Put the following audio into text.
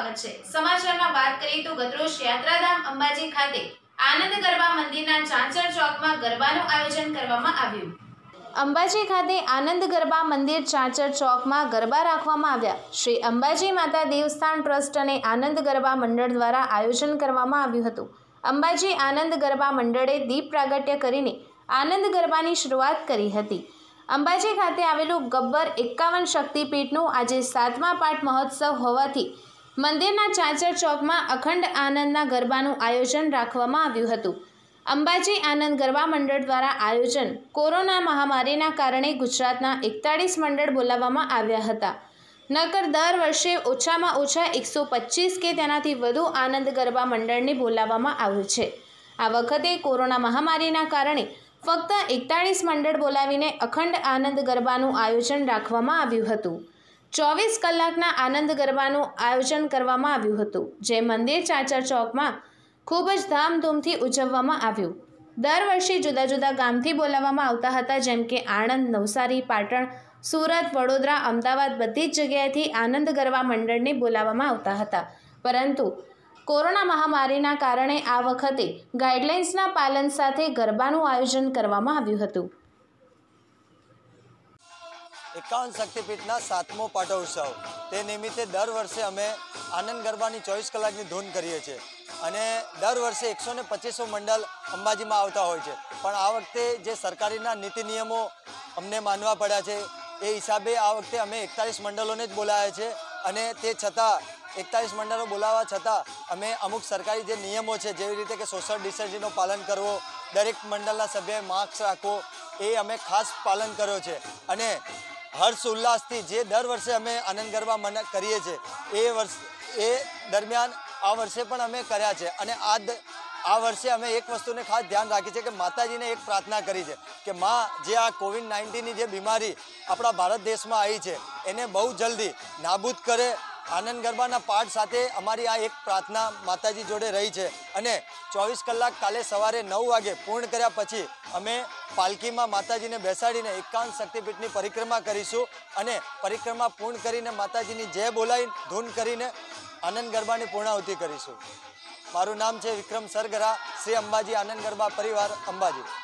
સ્વાગત છે। સમાચારમાં વાત કરીએ તો ગતરોજ યાત્રાધામ અંબાજી ખાતે આનંદ ગરબા મંદિરના ચાંચર ચોકમાં ગરબાનું આયોજન કરવામાં આવ્યું। અંબાજી ખાતે આનંદ ગરબા મંદિર ચાંચર ચોકમાં ગરબા રાખવામાં આવ્યા। શ્રી અંબાજી માતા દેવસ્થાન ટ્રસ્ટ અને આનંદ ગરબા મંડળ દ્વારા આયોજન કરવામાં આવ્યું હતું। અંબાજી આનંદ ગરબા મંડળે દીપ પ્રાગટ્ય કરીને આનંદ ગરબાની શરૂઆત કરી હતી। અંબાજી ખાતે આવેલું ગબ્બર 51 શક્તિપીઠનું આજે 7મા પાઠ મહોત્સવ હોવાથી મંદિરના ચાંચર ચોકમાં અખંડ આનંદના ગરબાનું આયોજન રાખવામાં આવ્યું હતું। અંબાજી આનંદ ગરબા મંડળ દ્વારા આયોજન કોરોના મહામારીના કારણે ગુજરાતના 41 મંડળ બોલાવવામાં આવ્યા હતા। નકર દર વર્ષે ઓછામાં ઓછા 125 કે તેનાથી વધુ આનંદ ગરબા મંડળને બોલાવવામાં આવ્યું છે। આ વખતે કોરોના મહામારીના કારણે ફક્ત 41 મંડળ બોલાવીને અખંડ આનંદ ગરબાનું આયોજન રાખવામાં આવ્યું હતું। 24 કલાકના આનંદ ગરબાનું આયોજન કરવામાં આવ્યું હતું, જે મંદિર ચાંચર ચોકમાં ખૂબ જ ધામધૂમથી ઉજવવામાં આવ્યું। દર વર્ષે જુદા જુદા ગામથી બોલાવવામાં આવતા હતા, જેમ કે આણંદ, નવસારી, પાટણ, સુરત, વડોદરા, અમદાવાદ બધી જ જગ્યાએથી આનંદ ગરબા મંડળને બોલાવવામાં આવતા હતા, પરંતુ કોરોના મહામારીના કારણે આ વખતે ગાઈડલાઇન્સના પાલન સાથે ગરબાનું આયોજન કરવામાં આવ્યું હતું। 51 શક્તિપીઠના 7મો પાટોત્સવ તે નિમિત્તે દર વર્ષે અમે આનંદ ગરબાની 24 કલાકની ધૂન કરીએ છીએ અને દર વર્ષે 125 મંડળ અંબાજીમાં આવતા હોય છે, પણ આ વખતે જે સરકારીના નીતિ નિયમો અમને માનવા પડ્યા છે એ હિસાબે આ વખતે અમે 41 મંડળોને જ બોલાવ્યા છે અને તે છતાં 41 મંડળો બોલાવવા છતાં અમે અમુક સરકારી જે નિયમો છે, જેવી રીતે કે સોશિયલ ડિસ્ટન્સિંગનું પાલન કરવો, દરેક મંડળના સભ્યએ માસ્ક રાખવો, એ અમે ખાસ પાલન કર્યો છે અને હર્ષ ઉલ્લાસથી જે દર વર્ષે અમે આનંદ ગરબા કરીએ છીએ એ દરમિયાન આ વર્ષે પણ અમે કર્યા છે અને આ વર્ષે અમે એક વસ્તુને ખાસ ધ્યાન રાખી છે કે માતાજીને એક પ્રાર્થના કરી છે કે માં, જે આ કોવિડ-19ની જે બીમારી આપણા ભારત દેશમાં આવી છે એને બહુ જલ્દી નાબૂદ કરે। આનંદ ગરબાના પાઠ સાથે અમારી આ એક પ્રાર્થના માતાજી જોડે રહી છે અને 24 કલાક કાલે સવારે 9 વાગે પૂર્ણ કર્યા પછી અમે પાલકીમાં માતાજીને બેસાડીને 51 શક્તિપીઠની પરિક્રમા કરીશું અને પરિક્રમા પૂર્ણ કરીને માતાજીની જય બોલાવી ધૂન કરીને આનંદ ગરબાની પૂર્ણાહુતિ કરીશું। મારું નામ છે વિક્રમ સરગરા, શ્રી અંબાજી આનંદ ગરબા પરિવાર, અંબાજી।